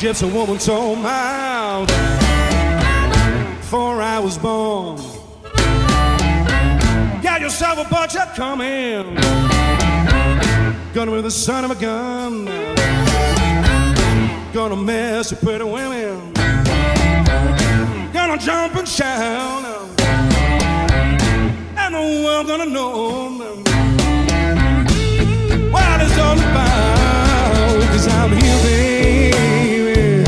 gypsy woman told my before I was born, got yourself a butcher coming, gonna be the son of a gun, gonna mess with pretty women, gonna jump and shout, and the world gonna know what it's all about, 'cause I'm here, baby.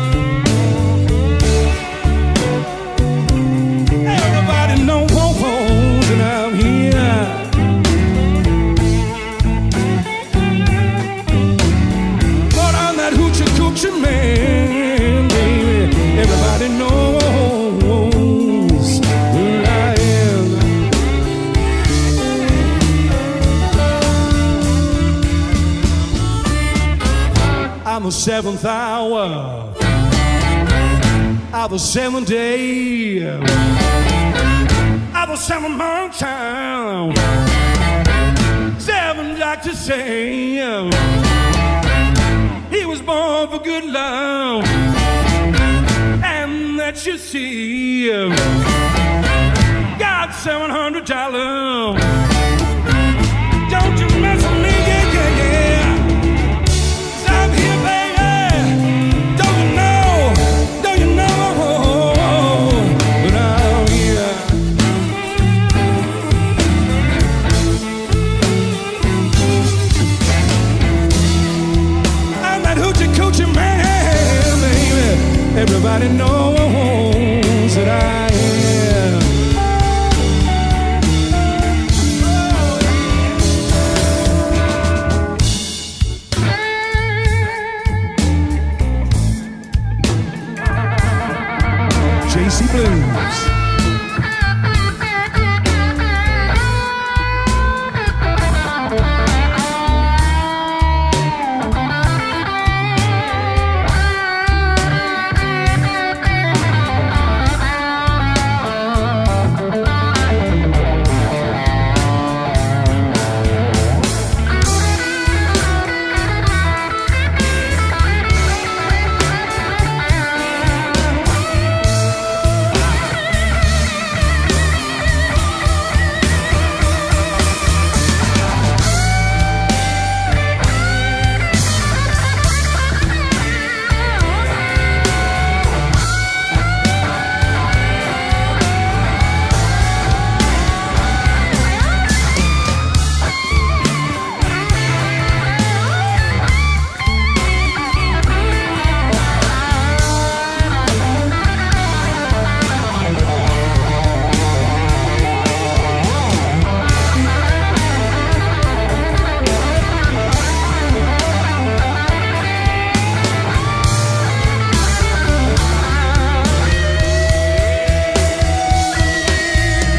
Everybody knows that I'm here. But I'm that Hocchie Cocchie man, baby. Everybody knows who I am. I'm the seventh hour of the seventh day of the 7-month time. 7 doctors say he was born for good love, and that you see got $700. Don't you mess with me, yeah, yeah, yeah. 'Cause I'm here, baby. Don't you know? Don't you know? But I'm here. I'm that Hocchie Cocchie man, baby. Everybody knows that I am. JC Blues.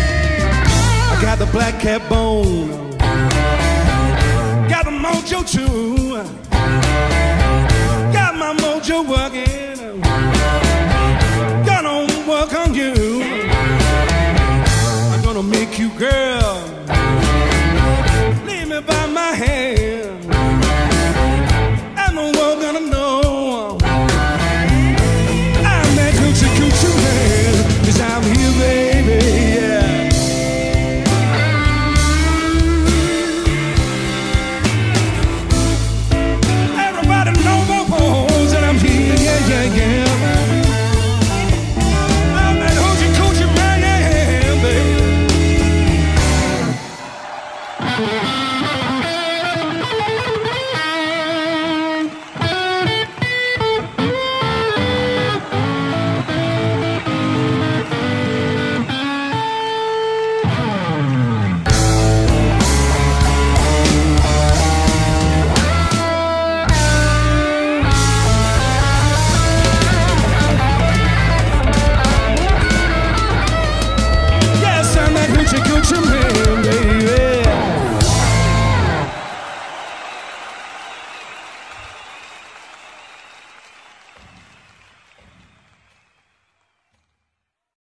Black cat bone, got the mojo too.